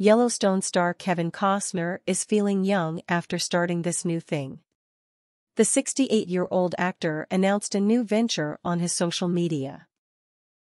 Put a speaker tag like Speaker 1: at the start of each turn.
Speaker 1: Yellowstone star Kevin Costner is feeling young after starting this new thing. The 68-year-old actor announced a new venture on his social media.